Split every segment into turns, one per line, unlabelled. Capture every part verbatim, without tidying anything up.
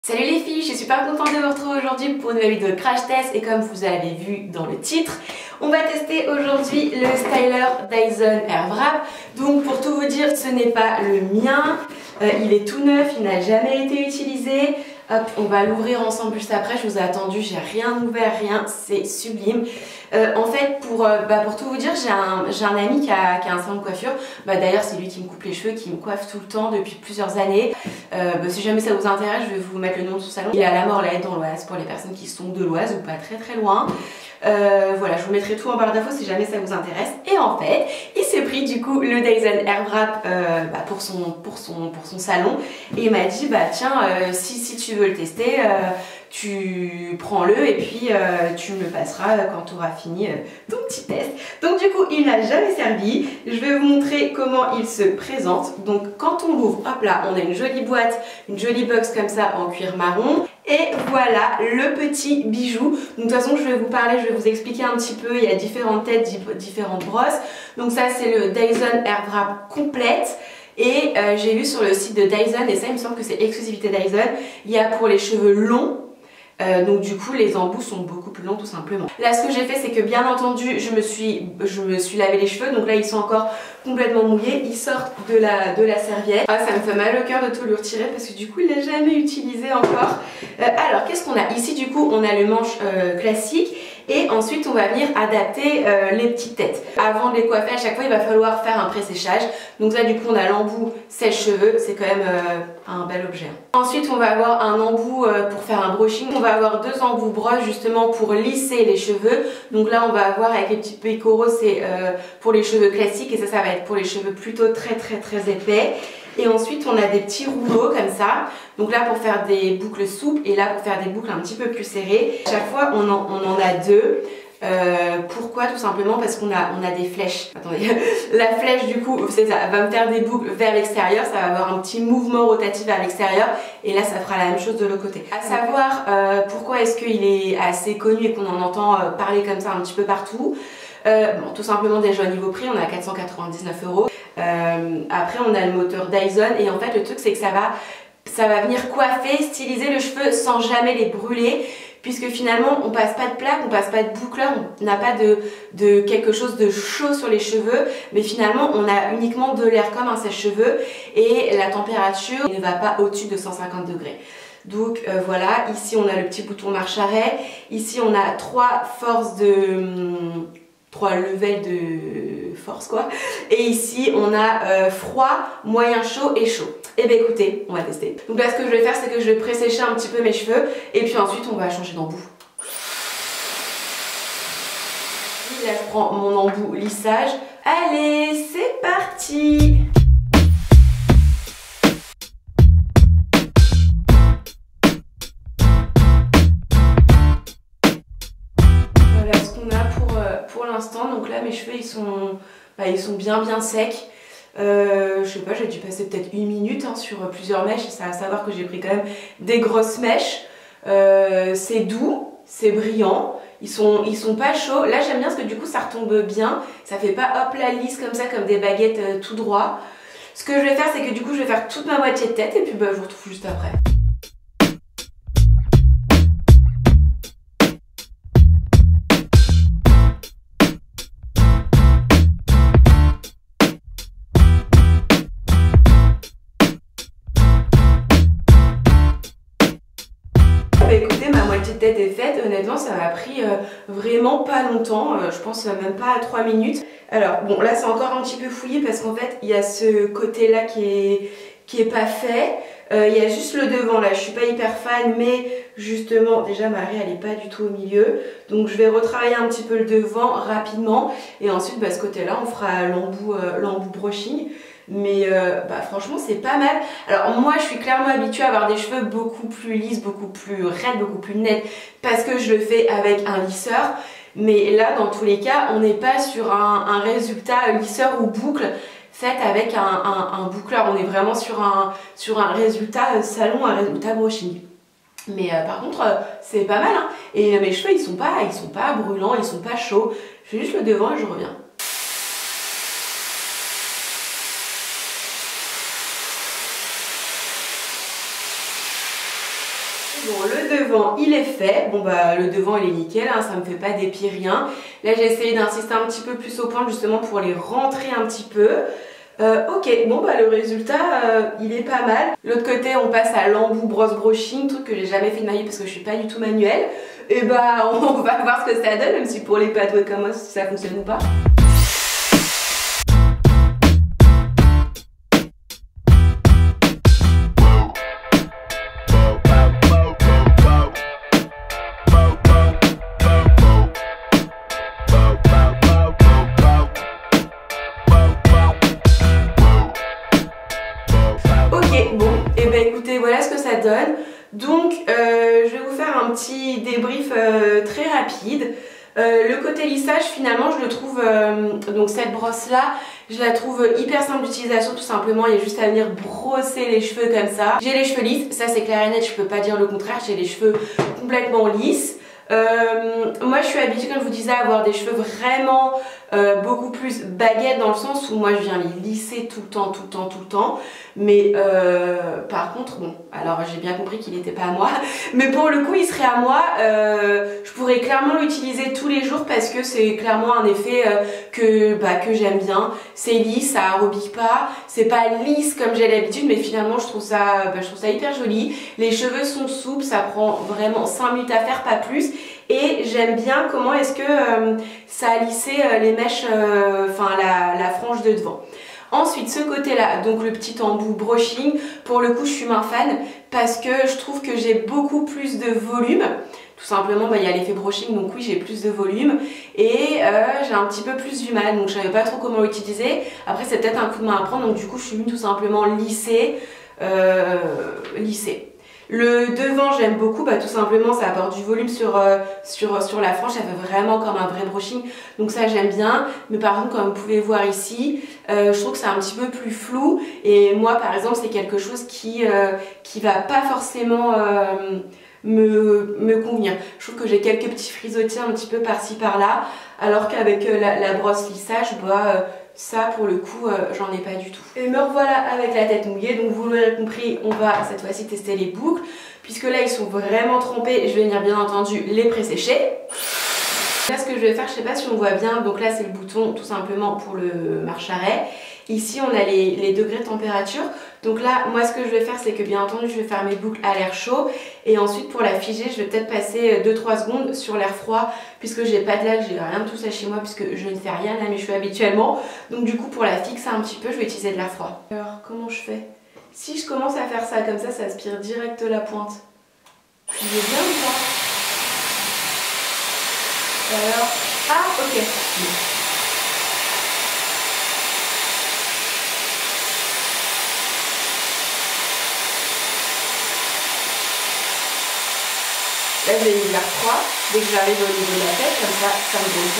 Salut les filles, je suis super contente de vous retrouver aujourd'hui pour une nouvelle vidéo de crash test et comme vous avez vu dans le titre, on va tester aujourd'hui le styler Dyson Airwrap. Donc pour tout vous dire, ce n'est pas le mien, euh, il est tout neuf, il n'a jamais été utilisé. Hop, on va l'ouvrir ensemble juste après, je vous ai attendu, j'ai rien ouvert, rien, c'est sublime. Euh, en fait, pour, euh, bah, pour tout vous dire, j'ai un, j'ai un ami qui a, qui a un salon de coiffure. Bah, D'ailleurs, c'est lui qui me coupe les cheveux, qui me coiffe tout le temps depuis plusieurs années. Euh, bah, si jamais ça vous intéresse, je vais vous mettre le nom de son salon. Il est à la Morlaette dans l'Oise pour les personnes qui sont de l'Oise ou pas très très loin. Euh, voilà, je vous mettrai tout en barre d'infos si jamais ça vous intéresse. Et en fait, il s'est pris du coup le Dyson Airwrap euh, bah, pour, son, pour, son, pour son salon. Et il m'a dit, bah tiens, euh, si, si tu veux le tester, euh, tu prends-le et puis euh, tu me le passeras quand tu auras fini euh, ton petit test. Donc du coup, il n'a jamais servi. Je vais vous montrer comment il se présente. Donc quand on l'ouvre, hop là, on a une jolie boîte, une jolie box comme ça en cuir marron. Et voilà le petit bijou. Donc de toute façon, je vais vous parler, je vais vous expliquer un petit peu. Il y a différentes têtes, différentes brosses. Donc ça, c'est le Dyson Airwrap complète. Et euh, j'ai vu sur le site de Dyson, et ça il me semble que c'est exclusivité Dyson, il y a pour les cheveux longs. Euh, donc du coup les embouts sont beaucoup plus longs tout simplement. Là ce que j'ai fait c'est que bien entendu je me suis, je me suis lavé les cheveux, donc là ils sont encore complètement mouillés, ils sortent de la, de la serviette. Ah, ça me fait mal au cœur de tout le retirer parce que du coup il l'a jamais utilisé encore. Euh, alors qu'est-ce qu'on a ici? Du coup on a le manche euh, classique. Et ensuite on va venir adapter euh, les petites têtes. Avant de les coiffer à chaque fois il va falloir faire un pré-séchage. Donc là du coup on a l'embout sèche-cheveux, c'est quand même euh, un bel objet. Ensuite on va avoir un embout euh, pour faire un brushing. On va avoir deux embouts brosse justement pour lisser les cheveux. Donc là on va avoir avec les petits pécoraux, c'est euh, pour les cheveux classiques et ça ça va être pour les cheveux plutôt très très très épais. Et ensuite on a des petits rouleaux comme ça, donc là pour faire des boucles souples et là pour faire des boucles un petit peu plus serrées. Chaque fois on en, on en a deux. Euh, pourquoi? Tout simplement parce qu'on a, on a des flèches. Attendez, la flèche du coup c'est ça, va me faire des boucles vers l'extérieur, ça va avoir un petit mouvement rotatif vers l'extérieur et là ça fera la même chose de l'autre côté. À savoir euh, pourquoi est-ce qu'il est assez connu et qu'on en entend euh, parler comme ça un petit peu partout. Euh, bon, tout simplement déjà au niveau prix on est à quatre cent quatre-vingt-dix-neuf euros. Euh, après on a le moteur Dyson et en fait le truc c'est que ça va, ça va venir coiffer, styliser le cheveu sans jamais les brûler puisque finalement on passe pas de plaque, on passe pas de boucleur, on n'a pas de, de quelque chose de chaud sur les cheveux mais finalement on a uniquement de l'air comme un sèche-cheveux et la température ne va pas au-dessus de cent cinquante degrés. Donc euh, voilà, ici on a le petit bouton marche arrêt, ici on a trois forces de... Hum, trois levels de force quoi. Et ici on a euh, froid, moyen chaud et chaud. Et bien écoutez, on va tester. Donc là ce que je vais faire c'est que je vais pré-sécher un petit peu mes cheveux et puis ensuite on va changer d'embout. Là je prends mon embout lissage. Allez, c'est parti! Pour l'instant, donc là mes cheveux ils sont, bah, ils sont bien bien secs. Euh, je sais pas, j'ai dû passer peut-être une minute hein, sur plusieurs mèches. Ça à savoir que j'ai pris quand même des grosses mèches. Euh, c'est doux, c'est brillant. Ils sont, ils sont pas chauds. Là j'aime bien parce que du coup ça retombe bien. Ça fait pas hop la lisse comme ça comme des baguettes euh, tout droit. Ce que je vais faire c'est que du coup je vais faire toute ma moitié de tête et puis bah, je vous retrouve juste après. Écoutez, ma moitié de tête est faite, honnêtement ça m'a pris euh, vraiment pas longtemps, euh, je pense euh, même pas à trois minutes. Alors bon là c'est encore un petit peu fouillé parce qu'en fait il y a ce côté là qui est, qui est pas fait, euh, il y a juste le devant là, je suis pas hyper fan mais justement déjà Marie elle est pas du tout au milieu, donc je vais retravailler un petit peu le devant rapidement et ensuite bah, ce côté là on fera l'embout euh, l'embout brushing. Mais euh, bah, franchement c'est pas mal. Alors moi je suis clairement habituée à avoir des cheveux beaucoup plus lisses, beaucoup plus raides, beaucoup plus nets parce que je le fais avec un lisseur. Mais là dans tous les cas on n'est pas sur un, un résultat lisseur ou boucle fait avec un, un, un boucleur. On est vraiment sur un, sur un résultat salon, un résultat brushing. Mais euh, par contre euh, c'est pas mal hein. Et mes cheveux ils sont pas, ils sont pas brûlants, ils sont pas chauds. Je fais juste le devant et je reviens. Bon, le devant il est fait, bon bah le devant il est nickel, hein, ça me fait pas d'épi rien. Là j'ai essayé d'insister un petit peu plus au point justement pour les rentrer un petit peu. Euh, ok, bon bah le résultat euh, il est pas mal. L'autre côté on passe à l'embout brosse brushing, truc que j'ai jamais fait de ma vie parce que je suis pas du tout manuelle. Et bah on va voir ce que ça donne, même si pour les patoués comme moi si ça fonctionne ou pas. Voilà ce que ça donne. Donc euh, je vais vous faire un petit débrief euh, très rapide. Euh, le côté lissage finalement je le trouve, euh, donc cette brosse là je la trouve hyper simple d'utilisation, tout simplement il y a juste à venir brosser les cheveux comme ça. J'ai les cheveux lisses, ça c'est clair et net, je peux pas dire le contraire, j'ai les cheveux complètement lisses. Euh, moi je suis habituée, comme je vous disais, à avoir des cheveux vraiment euh, beaucoup plus baguettes, dans le sens où moi je viens les lisser tout le temps, tout le temps, tout le temps. Mais euh, par contre, bon, alors j'ai bien compris qu'il n'était pas à moi, mais pour le coup il serait à moi. Euh, je pourrais clairement l'utiliser tous les jours parce que c'est clairement un effet euh, que, bah, que j'aime bien. C'est lisse, ça arobique pas, c'est pas lisse comme j'ai l'habitude, mais finalement je trouve ça, bah, je trouve ça hyper joli. Les cheveux sont souples, ça prend vraiment cinq minutes à faire, pas plus. Et j'aime bien comment est-ce que euh, ça a lissé euh, les mèches, enfin euh, la, la frange de devant. Ensuite ce côté là, donc le petit embout brushing, pour le coup je suis moins fan parce que je trouve que j'ai beaucoup plus de volume. Tout simplement bah, il y a l'effet brushing, donc oui j'ai plus de volume et euh, j'ai un petit peu plus du mal, donc je savais pas trop comment l'utiliser. Après c'est peut-être un coup de main à prendre, donc du coup je suis venue tout simplement lisser, euh, lisser. Le devant j'aime beaucoup, bah, tout simplement ça apporte du volume sur, euh, sur, sur la frange, ça fait vraiment comme un vrai brushing, donc ça j'aime bien. Mais par contre comme vous pouvez voir ici, euh, je trouve que c'est un petit peu plus flou et moi par exemple c'est quelque chose qui, euh, qui va pas forcément euh, me, me convenir. Je trouve que j'ai quelques petits frisottis un petit peu par-ci par-là, alors qu'avec euh, la, la brosse lissage, bah, euh, ça pour le coup euh, j'en ai pas du tout. Et me revoilà avec la tête mouillée, donc vous l'aurez compris, on va cette fois-ci tester les boucles, puisque là ils sont vraiment trempés, je vais venir bien entendu les pré-sécher. Là ce que je vais faire, je sais pas si on voit bien, donc là c'est le bouton tout simplement pour le marche-arrêt. Ici on a les, les degrés de température, donc là moi ce que je vais faire c'est que bien entendu je vais faire mes boucles à l'air chaud et ensuite pour la figer je vais peut-être passer deux trois secondes sur l'air froid, puisque j'ai pas de lac, j'ai rien de tout ça chez moi puisque je ne fais rien à mes cheveux habituellement, donc du coup pour la fixer un petit peu je vais utiliser de l'air froid. Alors comment je fais? Si je commence à faire ça comme ça, ça aspire direct la pointe. Je vais bien ou pas? Alors, ah ok. Là je vais mis de l'air froid dès que j'arrive au niveau de la tête, comme ça, ça ne brûle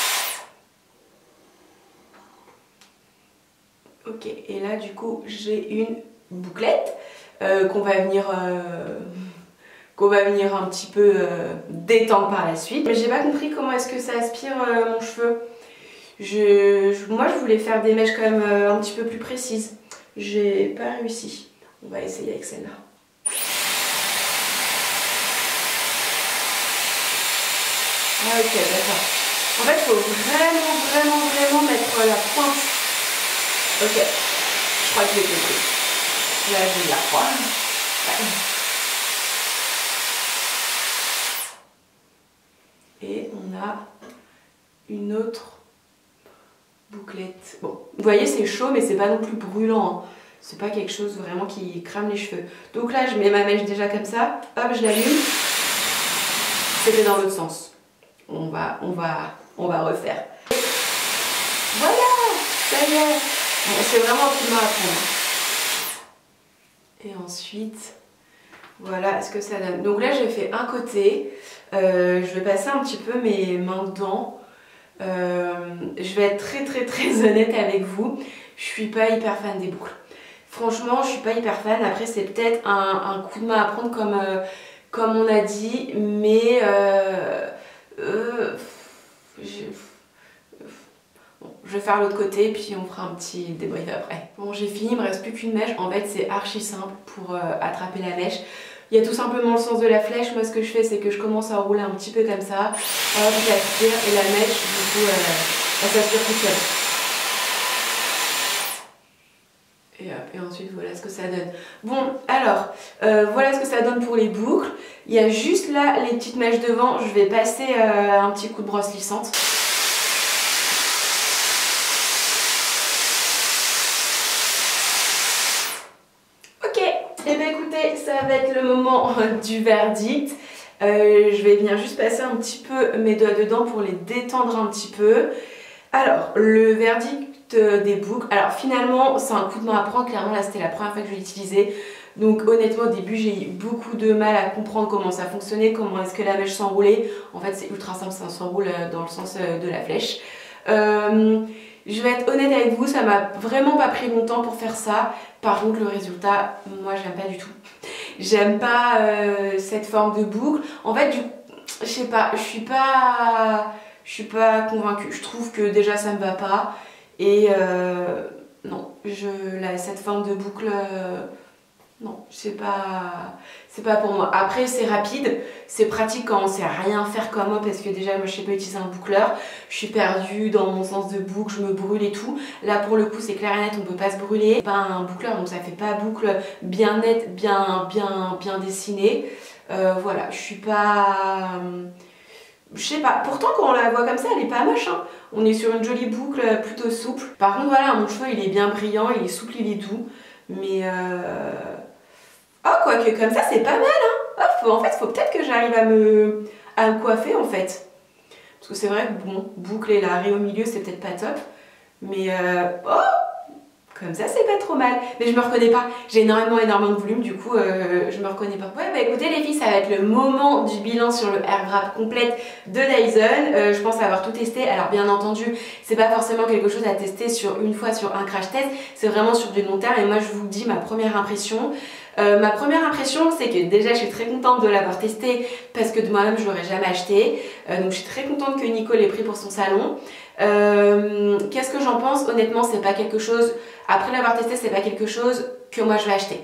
pas. Ok, et là du coup j'ai une bouclette euh, qu'on va venir euh, qu'on va venir un petit peu euh, détendre par la suite. Mais j'ai pas compris comment est-ce que ça aspire euh, mon cheveu. Je, je, moi je voulais faire des mèches quand même euh, un petit peu plus précises. J'ai pas réussi. On va essayer avec celle-là. Ah ok, d'accord. En fait, il faut vraiment, vraiment, vraiment mettre la pointe. Ok, je crois que j'ai compris. Là, j'ai de la froid. Ouais. Et on a une autre bouclette. Bon, vous voyez, c'est chaud, mais c'est pas non plus brûlant. Hein. C'est pas quelque chose vraiment qui crame les cheveux. Donc là, je mets ma mèche déjà comme ça. Hop, je l'allume. C'était dans l'autre sens. On va, on va, on va refaire. Voilà, ça y est. Bon, c'est vraiment un coup de main à prendre. Et ensuite, voilà ce que ça donne. Donc là, j'ai fait un côté. Euh, je vais passer un petit peu mes mains dedans. Euh, je vais être très très très honnête avec vous. Je suis pas hyper fan des boucles. Franchement, je suis pas hyper fan. Après, c'est peut-être un, un coup de main à prendre comme, euh, comme on a dit, mais euh, Euh, je... Bon, je vais faire l'autre côté puis on fera un petit débrief après. Bon, j'ai fini, il me reste plus qu'une mèche. En fait c'est archi simple pour euh, attraper la mèche. Il y a tout simplement le sens de la flèche. Moi ce que je fais c'est que je commence à rouler un petit peu comme ça. Hop, j'aspire et la mèche du coup euh, elle s'aspire toute seule. Et hop, et ensuite voilà ce que ça donne. Bon alors, euh, voilà ce que ça donne pour les boucles. Il y a juste là les petites mèches devant. Je vais passer euh, un petit coup de brosse lissante. Eh bien écoutez, ça va être le moment du verdict. Euh, je vais venir juste passer un petit peu mes doigts dedans pour les détendre un petit peu. Alors, le verdict des boucles. Alors finalement, c'est un coup de main à prendre. Clairement, là, c'était la première fois que je l'utilisais. Donc honnêtement, au début, j'ai eu beaucoup de mal à comprendre comment ça fonctionnait, comment est-ce que la mèche s'enroulait. En fait, c'est ultra simple, ça s'enroule dans le sens de la flèche. Euh, je vais être honnête avec vous, ça m'a vraiment pas pris longtemps pour faire ça. Par contre, le résultat, moi, j'aime pas du tout. J'aime pas euh, cette forme de boucle. En fait, du, je sais pas, je suis pas, je suis pas convaincue. Je trouve que déjà, ça me va pas. Et euh, non, je, là, cette forme de boucle... Euh, non, c'est pas, c'est pas pour moi. Après, c'est rapide, c'est pratique quand on sait rien faire comme moi parce que déjà, moi, je sais pas utiliser un boucleur. Je suis perdue dans mon sens de boucle, je me brûle et tout. Là, pour le coup, c'est clair et net, on peut pas se brûler. C'est pas un boucleur, donc ça fait pas boucle bien nette, bien, bien, bien dessinée. Euh, voilà, je suis pas... Je sais pas, pourtant quand on la voit comme ça, elle est pas moche, hein. On est sur une jolie boucle plutôt souple. Par contre, voilà, mon cheveu, il est bien brillant, il est souple, il est doux. Mais euh... oh, quoique comme ça, c'est pas mal, hein. Oh, faut, en fait, faut peut-être que j'arrive à me... à me coiffer, en fait. Parce que c'est vrai que, bon, boucle et la raie au milieu, c'est peut-être pas top. Mais, euh... oh, comme ça, c'est pas trop mal. Mais je me reconnais pas. J'ai énormément, énormément de volume, du coup, euh, je me reconnais pas. Ouais, bah écoutez, les filles, ça va être le moment du bilan sur le Air Wrap complète de Dyson. Euh, je pense avoir tout testé. Alors, bien entendu, c'est pas forcément quelque chose à tester sur une fois, sur un crash test. C'est vraiment sur du long terme. Et moi, je vous dis ma première impression. Euh, ma première impression, c'est que déjà, je suis très contente de l'avoir testé parce que de moi-même, je l'aurais jamais acheté. Euh, donc, je suis très contente que Nico l'ait pris pour son salon. Euh, Qu'est-ce que j'en pense? Honnêtement, c'est pas quelque chose... Après l'avoir testé, c'est pas quelque chose que moi je vais acheter.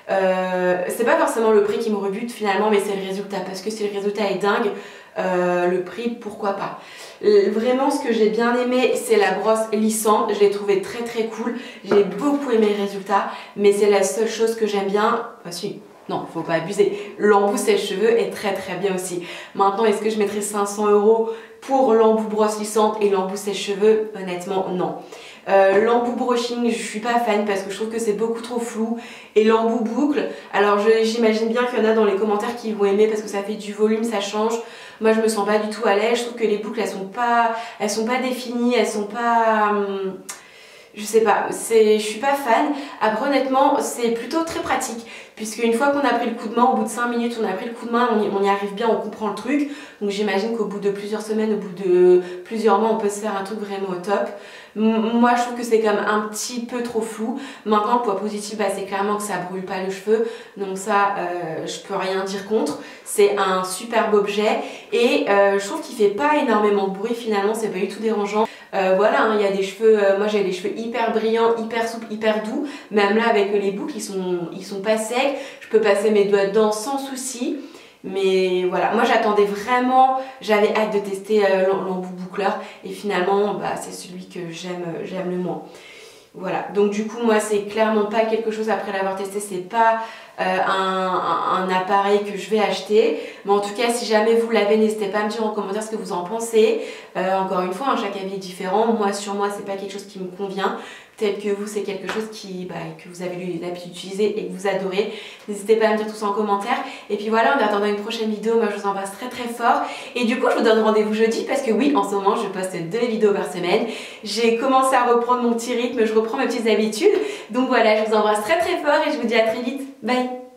Euh, c'est pas forcément le prix qui me rebute finalement, mais c'est le résultat. Parce que si le résultat est dingue, euh, le prix, pourquoi pas. Euh, vraiment, ce que j'ai bien aimé, c'est la brosse lissante. Je l'ai trouvé très très cool. J'ai beaucoup aimé le résultat, mais c'est la seule chose que j'aime bien. Enfin, si. Non, faut pas abuser. L'embout sèche-cheveux est très très bien aussi. Maintenant, est-ce que je mettrais cinq cents euros pour l'embout brosse lissante et l'embout sèche-cheveux? Honnêtement, non. Euh, l'embout brushing, je suis pas fan parce que je trouve que c'est beaucoup trop flou. Et l'embout boucle, alors j'imagine bien qu'il y en a dans les commentaires qui vont aimer parce que ça fait du volume, ça change. Moi, je me sens pas du tout à l'aise. Je trouve que les boucles, elles sont pas, elles sont pas définies, elles sont pas... Hum, je sais pas, je suis pas fan. Après, honnêtement, c'est plutôt très pratique. Puisque une fois qu'on a pris le coup de main, au bout de cinq minutes, on a pris le coup de main, on y, on y arrive bien, on comprend le truc. Donc j'imagine qu'au bout de plusieurs semaines, au bout de plusieurs mois, on peut se faire un truc vraiment au top. M moi, je trouve que c'est quand même un petit peu trop flou. Maintenant, le point positif, bah, c'est clairement que ça brûle pas le cheveu. Donc ça, euh, je peux rien dire contre. C'est un superbe objet. Et euh, je trouve qu'il fait pas énormément de bruit finalement, c'est pas du tout dérangeant. Euh, voilà, hein, il y a des cheveux, euh, moi j'ai des cheveux hyper brillants, hyper souples, hyper doux. Même là, avec les boucles, ils sont, ils sont pas secs. Je peux passer mes doigts dedans sans souci. Mais voilà, moi j'attendais vraiment, j'avais hâte de tester euh, l'embout boucleur. Et finalement, bah, c'est celui que j'aime j'aime le moins. Voilà, donc du coup moi c'est clairement pas quelque chose, après l'avoir testé, c'est pas euh, un, un, un appareil que je vais acheter. Mais en tout cas, si jamais vous l'avez, n'hésitez pas à me dire en commentaire ce que vous en pensez. Euh, encore une fois, hein, chaque avis est différent. Moi, sur moi, c'est pas quelque chose qui me convient. Peut-être que vous, c'est quelque chose qui, bah, que vous avez eu l'habitude d'utiliser et que vous adorez. N'hésitez pas à me dire tout ça en commentaire. Et puis voilà, en attendant une prochaine vidéo, moi je vous embrasse très très fort. Et du coup, je vous donne rendez-vous jeudi parce que oui, en ce moment, je poste deux vidéos par semaine. J'ai commencé à reprendre mon petit rythme, je reprends mes petites habitudes. Donc voilà, je vous embrasse très très fort et je vous dis à très vite. Bye!